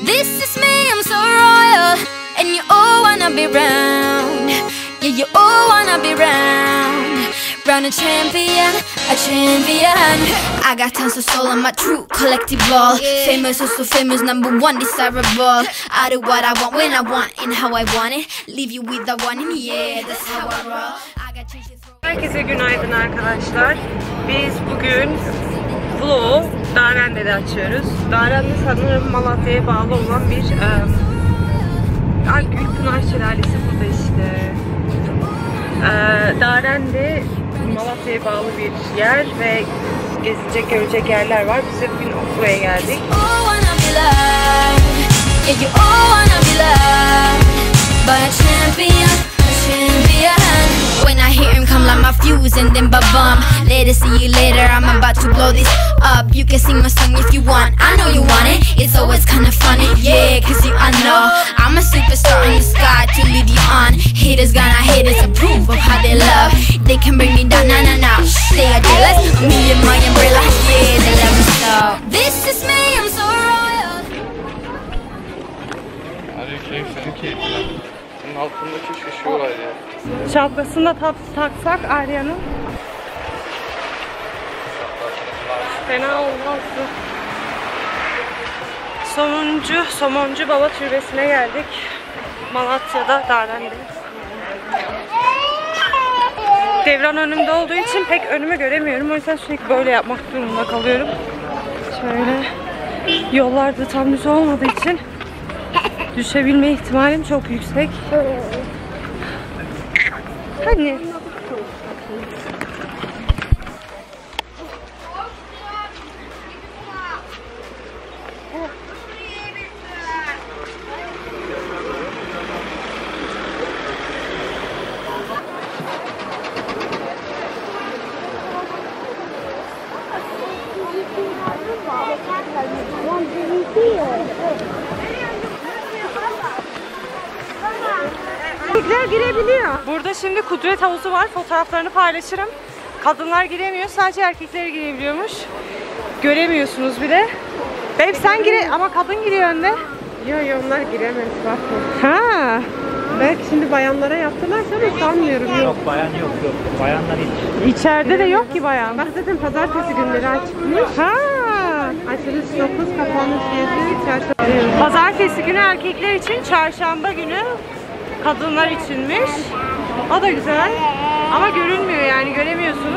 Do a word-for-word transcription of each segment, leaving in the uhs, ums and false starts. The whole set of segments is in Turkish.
This is me, I'm so royal, and you all wanna be round. Yeah, you all wanna be round. Round a champion, a champion. I got tons of soul on my true collectible. Famous, oh so famous, number one desirable. I do what I want, when I want, and how I want it. Leave you with the one in yeah, that's how I roll. I got changes. Herkese günaydın arkadaşlar. Biz bugün vlogu Daren'de açıyoruz. Daren'de sanırım Malatya'ya bağlı olan bir e, Gülpınar Şelalesi burada işte. E, Daren'de Malatya'ya bağlı bir yer ve gezilecek, görecek yerler var. Biz de bugün buraya geldik. When I hear him come like my fuse and then ba-bum. Later, see you later, I'm about to blow this up. You can sing my song if you want, I know you want it. It's always kinda funny, yeah, cause you I know I'm a superstar in the sky to lead you on. Haters gonna hate us, approve of how they love. They can bring me down, nah, nah, nah. They are jealous, me and my umbrella, yeah, they love me so. This is me, I'm so royal. Hadi keyif senin keyifler. Bunun altındaki şu şu var ya. Şapkasını da tak, taksak Arya'nın. Fena olmazdı. Somoncu, Somoncu Baba Türbesi'ne geldik. Malatya'da, Daren'de. Devran önümde olduğu için pek önümü göremiyorum. O yüzden sürekli böyle yapmak durumunda kalıyorum. Şöyle yollarda tam düz olmadığı için düşebilme ihtimalim çok yüksek. Hani? Erkekler girebiliyor. Burada şimdi kudret havuzu var. Fotoğraflarını paylaşırım. Kadınlar giremiyor. Sadece erkekler girebiliyormuş. Göremiyorsunuz bile. Babe sen gire ama kadın giriyor önde. Yok yok onlar giremez bak. Ha. Belki şimdi bayanlara yaptılarsa ama sanmıyorum. Yok, Yok bayan yok yok. Bayanlar hiç. İçeride de yok ki bayan. bak zaten pazartesi günleri açıkmış. Ha. Açılış dokuz, kapanış yedi, çarşamba. Pazartesi günü erkekler için, çarşamba günü kadınlar içinmiş. O da güzel. Ama görünmüyor yani, göremiyorsunuz.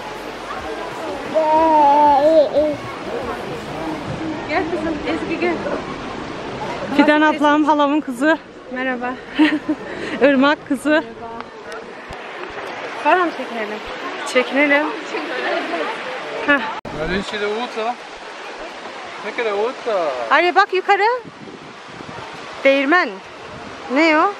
Gel kızım Ezgi gel. Fidan ablam, halamın kızı. Merhaba. Irmak kızı. Var mı çekinelim? Çekinelim. Heh. Hadi içeri uğurta. Ne kadar uğurta. Arya bak yukarı. Değirmen. Ne o?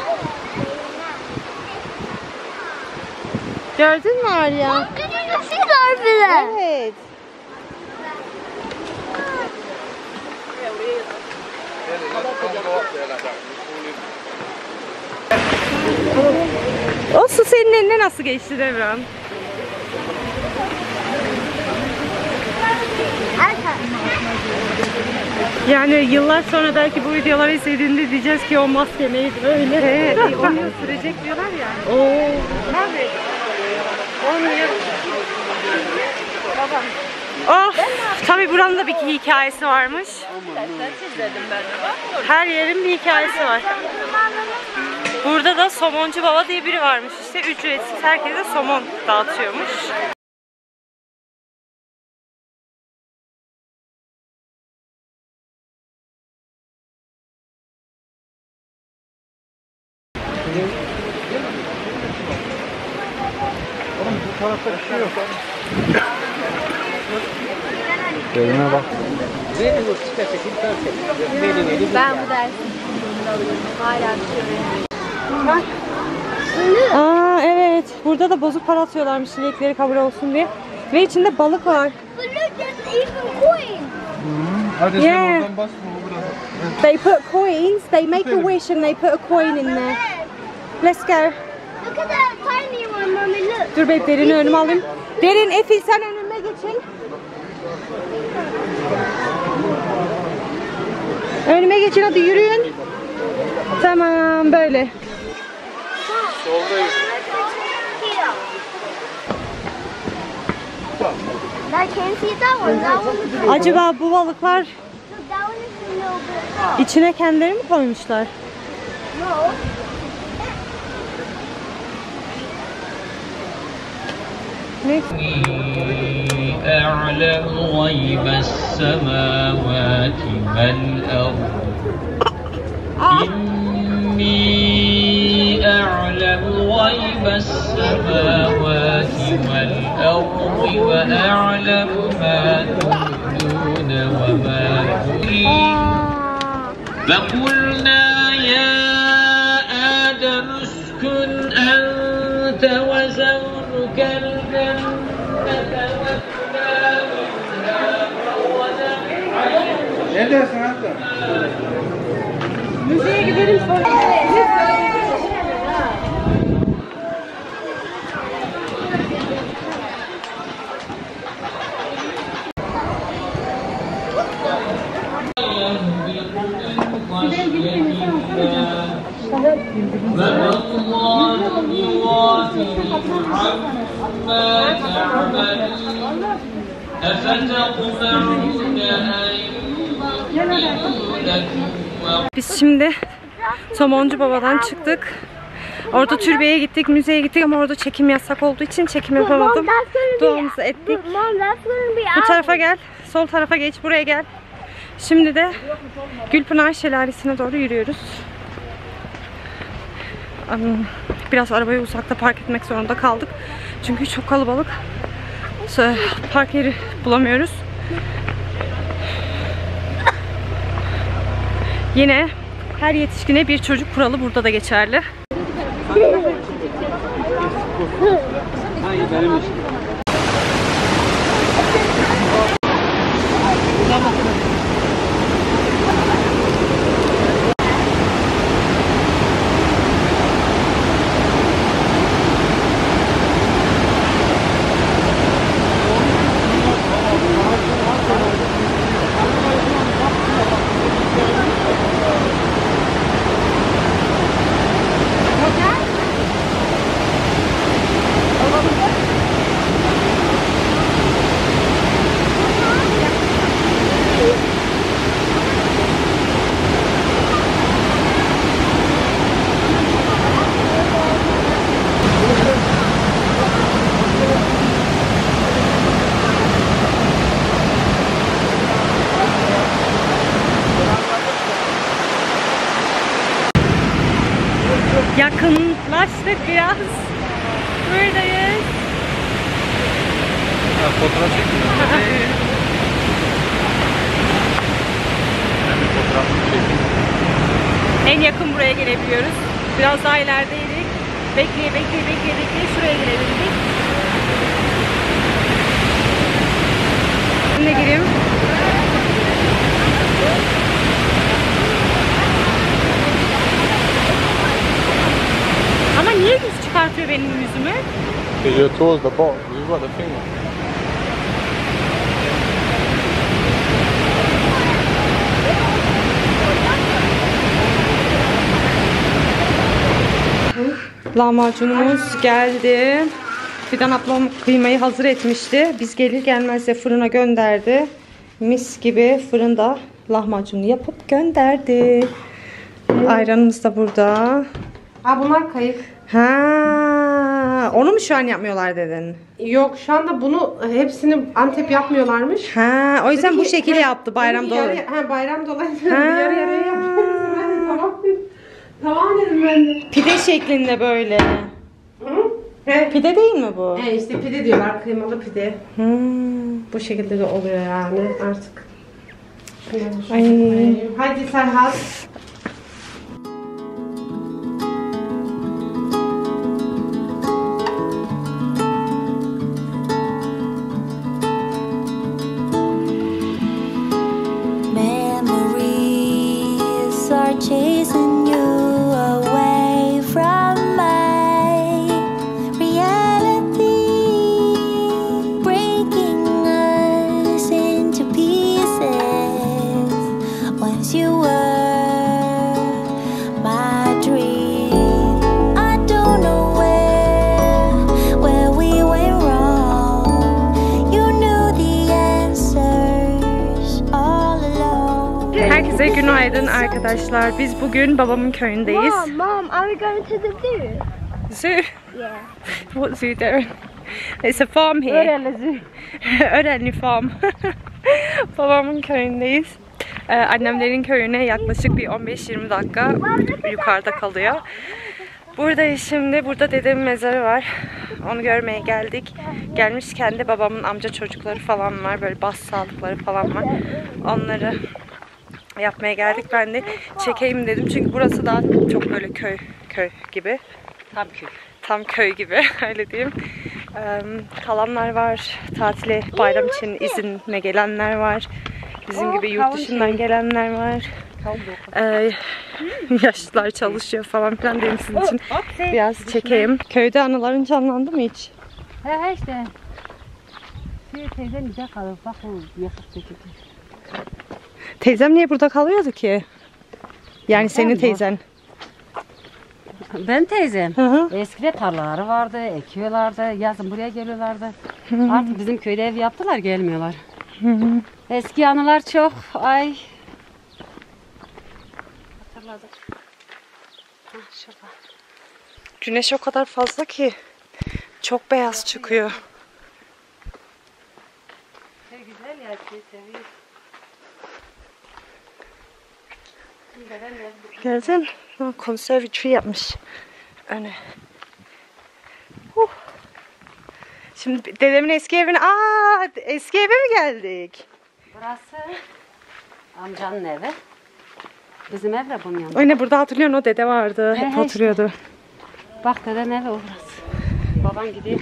Gördün mü Arya? Nasıl bile? Evet. O su senin eline nasıl geçti Devran? Yani yıllar sonra belki bu videoları izlediğinde diyeceğiz ki o maske neydi öyle. Evet, on yıl sürecek diyorlar ya. Oo. Tabii. on yıl. Babam. Oh, tabii buranın da bir hikayesi varmış. Her yerin bir hikayesi var. Burada da Somoncu Baba diye biri varmış işte, ücretsiz herkese somon dağıtıyormuş. Oğlum bu tarafta bir şey yok. Gözüme bak. Ben bu dersi hala tutuyorum. Aa evet, burada da bozuk para atıyorlarmış çilekleri kabul olsun diye. Ve içinde balık var. Hadi Yeah. sen oradan bas bu biraz. They put coins, they make a wish and they put a coin in there. Let's go. Look at that tiny one, mommy, look. Dur babe, Derin'i önüme alayım. Derin, Efil sen önüme geçin. Önüme geçin, hadi yürüyün. Tamam, böyle. Soldayız. Acaba bu balıklar içine kendileri mi koymuşlar? Ne? أعلم غيب السماوات والأرض إني أعلم غيب السماوات والأرض وأعلم ما تبدون وما تخفون فقلنا يا آدم اسكن أنت وزوجك الجنة Ne dersin hatta? Müzeye gidelim sonra. Biz şimdi Somoncu Baba'dan çıktık. Orada türbeye gittik, müzeye gittik ama orada çekim yasak olduğu için çekim yapamadım. Duamızı ettik. Bu tarafa gel, sol tarafa geç, buraya gel. Şimdi de Gülpınar Şelalesi'ne doğru yürüyoruz. Biraz arabayı uzakta park etmek zorunda kaldık. Çünkü çok kalabalık. Park yeri bulamıyoruz. Yine her yetişkine bir çocuk kuralı burada da geçerli. Yakınlaştık biraz. Buradayız. Ha, fotoğraf çekiyorum. Ben bir fotoğrafını çekeyim. En yakın buraya gelebiliyoruz. Biraz daha ilerideydik. Bekleye bekleye bekleye bekleye şuraya gelebildik. Şimdi gireyim. Ama niye yüz çıkartıyor benim yüzümü? Because you're towards the bottom. You've got the finger. Lahmacunumuz geldi. Fidan ablam kıymayı hazır etmişti. Biz gelir gelmez de fırına gönderdi. Mis gibi fırında lahmacunu yapıp gönderdi. Ayranımız da burada. Ha bunlar kayık. Ha, onu mu şu an yapmıyorlar dedin? Yok şu anda bunu hepsini Antep yapmıyorlarmış. Ha, o yüzden Dedi bu ki, şekilde ha, yaptı bayram dedi, dolayı. yarı- Ha bayram dolayı Ha. yarı yarıya yapıyoruz. Ben de tamam dedim. Tamam dedim ben de. Pide şeklinde böyle. Hı? He. Pide değil mi bu? He işte pide diyorlar, kıymalı pide. Hmm. Bu şekilde de oluyor yani artık. Ay. Hadi Serhat. Memories are chasing you away from my reality, breaking us into pieces. Once you were my dream. I don't know where, where we went wrong. You knew the answers all along. Herkese günaydın arkadaşlar. Biz bugün babamın köyündeyiz. Mom, Mom, are we going to the zoo? Zoo? Yeah. What zoo there? It's a farm here. Örenli zoo. Örenli farm. Babamın köyündeyiz. Ee, annemlerin köyüne yaklaşık bir on beş yirmi dakika yukarıda kalıyor. Buradayız şimdi. Burada dedemin mezarı var. Onu görmeye geldik. Gelmişken de babamın amca çocukları falan var. Böyle bas sağlıkları falan var. Onları yapmaya geldik. Ben de çekeyim dedim. Çünkü burası daha çok böyle köy köy gibi. Tam köy. Tam köy gibi öyle diyeyim. Ee, kalanlar var. Tatile, bayram için izinle gelenler var. Bizim gibi yurt dışından gelenler var. Ee, yaşlılar çalışıyor falan filan dedim sizin için. Biraz çekeyim. Köyde anıların canlandı mı hiç? He he işte. Şey teyze nice kalır. Bak o yakıp çekildi. Teyzem niye burada kalıyordu ki? Yani senin teyzen. Ben teyzem. Hı hı. Eskide tarlaları vardı, ekiyorlardı. Yazın buraya geliyorlardı. Artık bizim köyde ev yaptılar, gelmiyorlar. Hı hı. Eski anılar çok. Ay. Hatırladık. Hah, şurada. Güneş o kadar fazla ki çok beyaz çıkıyor. Köy güzel ya, köy seviyor. Geldin. Konservatury yapmış öne. Uh. Şimdi dedemin eski evine, aa eski eve mi geldik? Burası amcanın evi. Bizim ev de bunun yanında. Anne burada hatırlıyorsun, o dede vardı. He, Hep he oturuyordu. Bak deden evi o burası. Baban gidiyor.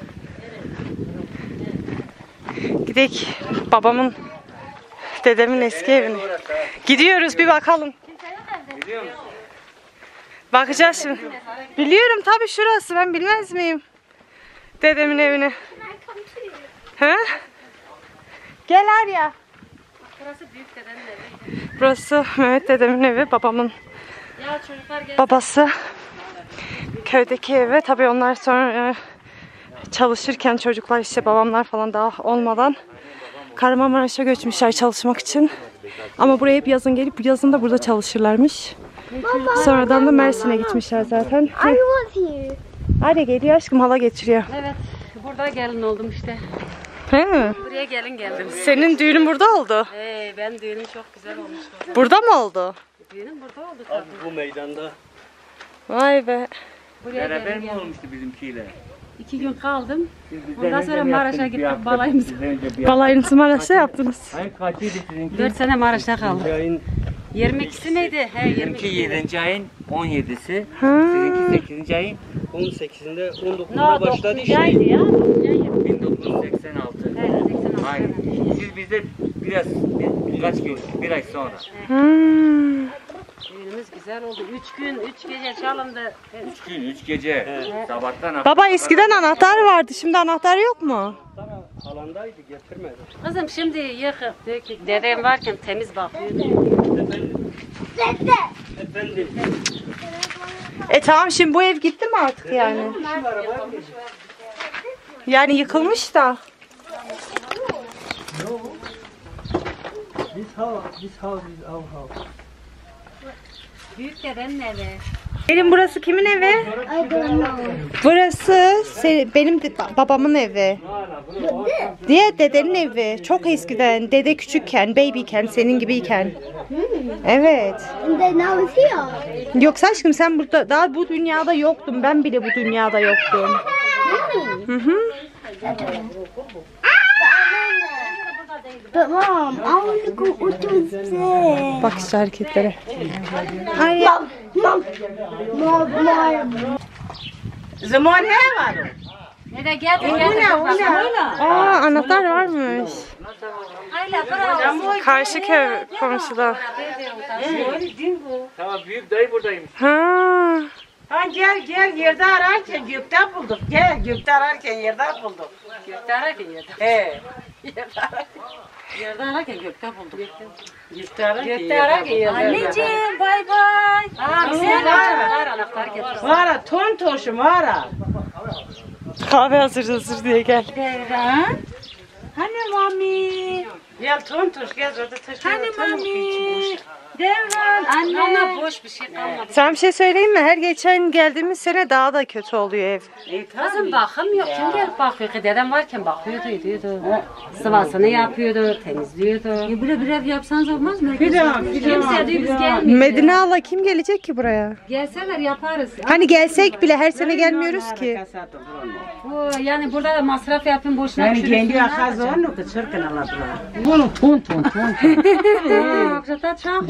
Gidelim babamın, dedemin eski evine. Gidiyoruz, bir bakalım. Biliyor musun? Bakacağız şimdi. Biliyorum tabii, şurası, ben bilmez miyim? Dedemin evine. He? Gel Arya. Burası büyük dedenin evi. Burası Mehmet dedemin evi, babamın Ya çocuklar gel. babası. Köydeki evi. Tabii onlar sonra çalışırken çocuklar, işte babamlar falan daha olmadan Kahramanmaraş'a göçmüşler çalışmak için. Ama buraya hep yazın gelip yazın da burada çalışırlarmış. Sonradan da Mersin'e gitmişler zaten. I want you. Hadi geliyor aşkım, hala getiriyor. Evet. Burada gelin oldum işte. He mi? Buraya gelin geldim. Senin düğünün burada oldu. Hey, ben düğünüm çok güzel olmuştu. Burada mı oldu? Düğünüm burada oldu tabii. Bu meydanda Vay be. Buraya beraber gelin mi geldim. olmuştu bizimkiyle? İki gün kaldım. Siz bizden Ondan önce sonra mi Maraş'a yaptınız, bir gittik, hafta? balayımızı. Sizden önce bir hafta. Balayınızı Maraş'ta yaptınız. Ay kaçıydı sizinki? Dört sene Maraş'ta kaldım. ayın Yirmi ikisi miydi? He, yirmi Bizimki ikisi. yedinci ayın on yedisi. Ha. Sizinki sekizinci ayın on sekizinde on dokuzunda No, başladı dokuzuncu işte. aydı ya. dokuzuncu ay. bin dokuz yüz seksen altı. He, seksen altı. Aynen. Siz bizde biraz bir, birkaç gün, bir ay sonra. Hmm. Düğünümüz güzel oldu. Üç gün, üç gece çalındı. He, Üç gün, üç gece. Sabahtan Baba eskiden anahtar vardı, şimdi anahtar yok mu? alandaydı, getirmedi. Kızım şimdi yıkık, dökük. Dedem varken temiz bakıyordu. Efendim. E tamam, şimdi bu ev gitti mi artık yani? Yani yıkılmış da. This house, this house is our house. Büyük dedenin evi. Benim burası kimin evi? Burası se- benim de- babamın evi. Diye dedenin evi. Çok eskiden, dede küçükken, babyken, senin gibiyken. Evet. And then now it's here. Yoksa aşkım sen burada, daha bu dünyada yoktun. Ben bile bu dünyada yoktum. Hı hı. But Mom, I want to go what was there? Bak işte hareketlere. Ay, Mom, Mom, Mom, Mom. Zaman ne var? Dede geldi, geldi. aa, anahtar varmış. Karşı köy komşuda. Tamam, büyük dayı buradayım. Ha. Ha gel gel, yerde ararken gökten bulduk. Gel, gökte ararken yerde bulduk. Gökte ararken yerde. He. Yerde ararken gökte bulduk. Gökte ara Gökte ararken. Anneciğim bay bay. Aa, bir şey var. Anahtar getir. Vara ton toşum vara. Kahve hazır hazır diye gel. Devran. Hani mami? Gel ton toş gel orada taşıyor. Hani mami? Devran anne. Ana boş bir şey kalmadı. Sana bir şey söyleyeyim mi? Her geçen geldiğimiz sene daha da kötü oluyor ev. Kızım bakım yok. Kim gelip bakıyor ki? Dedem varken bakıyordu, ediyordu. Sıvasını yapıyordu, temizliyordu. Ya böyle bir ev yapsanız olmaz mı? Bir daha, bir daha. Kimse diyor biz gelmiyoruz. Medine Hala kim gelecek ki buraya? Gelseler yaparız. Hani gelsek bile her sene gelmiyoruz ki. Bu yani burada da masraf yapın boşuna Yani düşürürsün. kendi akazı onu da çırkın aladılar. Bunu ton ton ton. Akşata çağ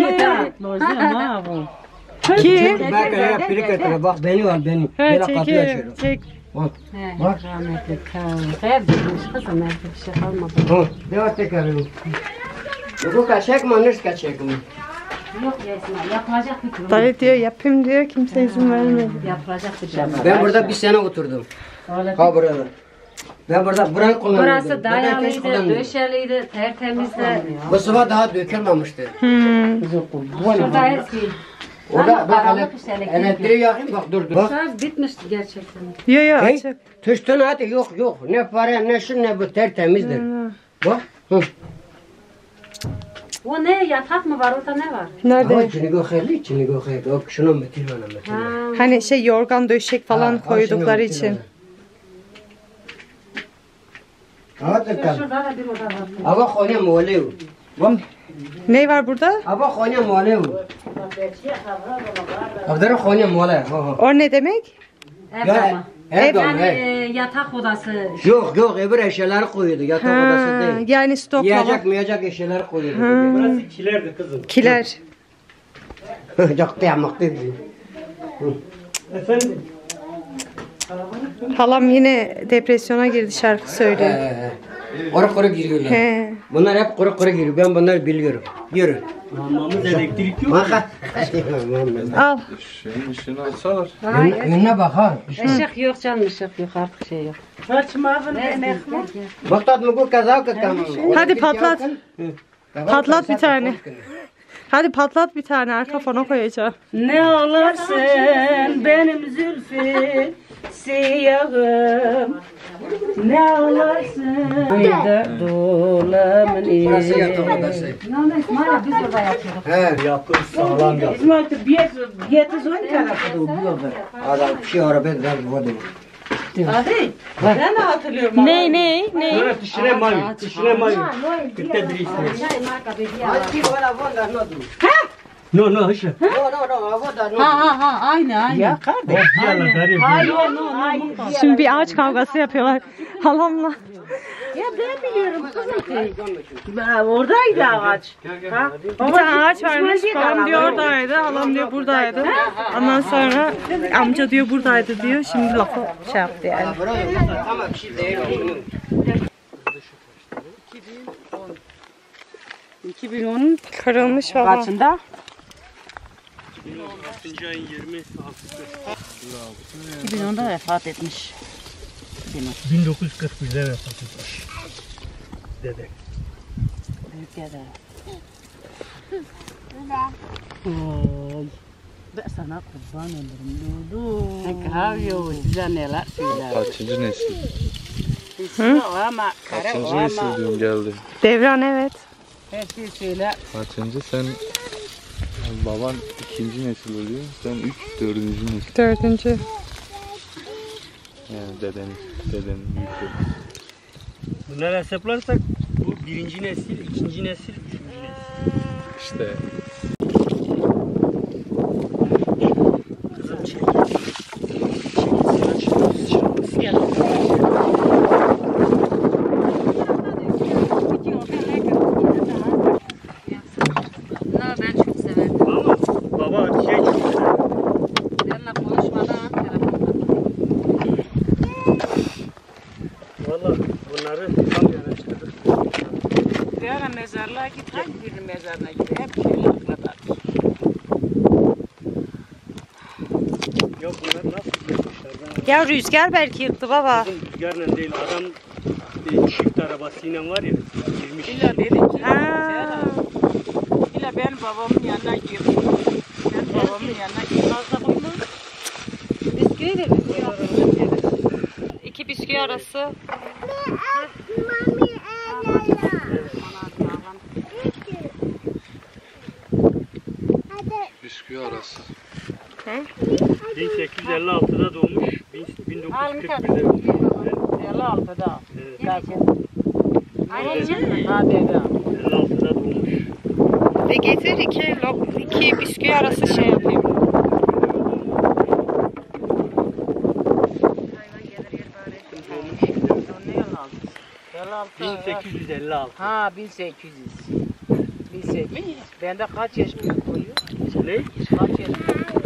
Kim? Bak ya biri kötüne bak beni var beni. Böyle kapıyı açıyorum. Çek. Bak. Bak. Rahmetli kal. Ev bitmiş kızım evde bir şey kalmadı. Ha, devam tekrarım. Bu kaçak mı anır kaçak mı? Yok Yasmin yapılacak bir durum. Dayı diyor yapayım diyor kimse izin vermiyor. Yapılacak bir durum. Ben burada bir sene oturdum. Ha burada. Ben burada burayı kullanıyordum. Burası Burada hiç dayalıydı, kullanmıyordum. döşeliydi, tertemizdi. Bu sıva daha dökülmemişti. Hmm. Şurada her şey. Orada Ama bak karanlık ele- işte, elektrik elektriği yakayım bak dur dur. Bak. Şarj bitmişti gerçekten. Yo yo Hey, açık. tüstün hadi yok yok. Ne para ne şu ne bu tertemizdir. Bak. Hı. O ne yatak mı var orada ne var? Nerede? Ama içini gökerli içini gökerli. Bak şunu metil bana metil. Ha. Hani şey yorgan döşek falan Ha, koydukları şunu için. Hadi kal. Şurada da bir oda var. Ava khonya molev. Bam. Ne var burada? Ava khonya molev. Avdara khonya molev. Ha ha. O ne demek? Ev Ya, ama. ev Yani dolu, e, ev. yatak odası. Yok yok öbür eşyaları koyuyordu. Yatak odası Ha, değil. yani stop Yiyecek falan. miyecek eşyaları koyuyordu. Burası kilerdi kızım. Kiler. Yaktı yaktı. Efendim? Halam yine depresyona girdi şarkı söylüyor. Kuru kuru giriyorlar. He. Bunlar hep kuru kuru giriyor. Ben bunları biliyorum. Yürü. Mamamız elektrik yok. Maka. Al. Şeyin işini açsalar. Önüne bak ha. Işık yok canım ışık yok artık şey yok. Saçmağın emek. Bak tat mı bu kaza kakam. Hadi patlat. Patlat bir tane. Hadi patlat bir tane arka fona koyacağım. Ne olarsın benim zülfü siyahım. Ne olarsın dolamın Burası yatak odası. Ne oldu İsmail biz orada yatıyorduk. He. Yapın sağlam yap. İsmail bir yeti zon tarafı da oluyor. Adam bir şey arabaya biraz vurdu. Hadi. Ben de hatırlıyorum. Ne ne ne? Sonra dişine mavi. Dişine mavi. Kırkta bir istedim. Hadi valla valla no du. No no hışa. No no no valla no. Ha ha ha aynı aynı. Ya kardeş. Yalan garip. Hayır no no. Şimdi bir ağaç kavgası yapıyorlar halamla. Ben oradaydı ağaç. Ha? Bir tane ağaç varmış. Babam diyor oradaydı, halam diyor buradaydı. Ondan sonra amca diyor buradaydı diyor. Şimdi lafı şey yaptı yani. Ama bir şey değil o. iki bin on kırılmış baba. Kaçında? altıncı ayın yirmi altısı. iki bin onda vefat etmiş. bin dokuz yüz kırk bir'de vefat etmiş. Dede. Büyük dede. Oy. Ben sana kurban olurum Dudu. Kahve size neler söyler. Kaçıncı nesil? Hı? Ama kara Kaçıncı ama nesil diyorum geldi. Devran evet. her şey söyler. Kaçıncı sen baban ikinci nesil oluyor. Sen üç, dördüncü nesil. Dördüncü. Yani deden, deden büyük. Bunları hesaplarsak bu birinci nesil, ikinci nesil, üçüncü nesil. İşte Kızım çek. Gel. No, ben çok severim. Ama baba şey çok güzel. Benimle konuşmadan telefonda. Valla bunları tam yanaştırdık. Bir ara mezarlığa git, hangi birinin mezarına git, hep şeyle aklatar. Ya bunlar nasıl yapmışlar? Ben Ya rüzgar belki yıktı baba. bizim rüzgarla değil, adam e, çift arabasıyla var ya, girmiş. İlla dedi ki, Ha. İlla benim babamın yanına girdi. Ben babamın yanına girdi. Fazla koyma. Bisküvi de bisküvi arası. İki bisküvi arası. Bisküvi arası. bin sekiz yüz elli altıda doğmuş. bin dokuz yüz kırk birde elli altıda. Evet. Ha dedi. elli altıda doğmuş. Ve getir iki, lok, iki bisküvi arası şey yapayım. bin sekiz yüz elli altı. Ha bin sekiz yüz. bin sekiz yüz. Bende kaç yaş büyük oluyor? Ne? Kaç yaş büyük?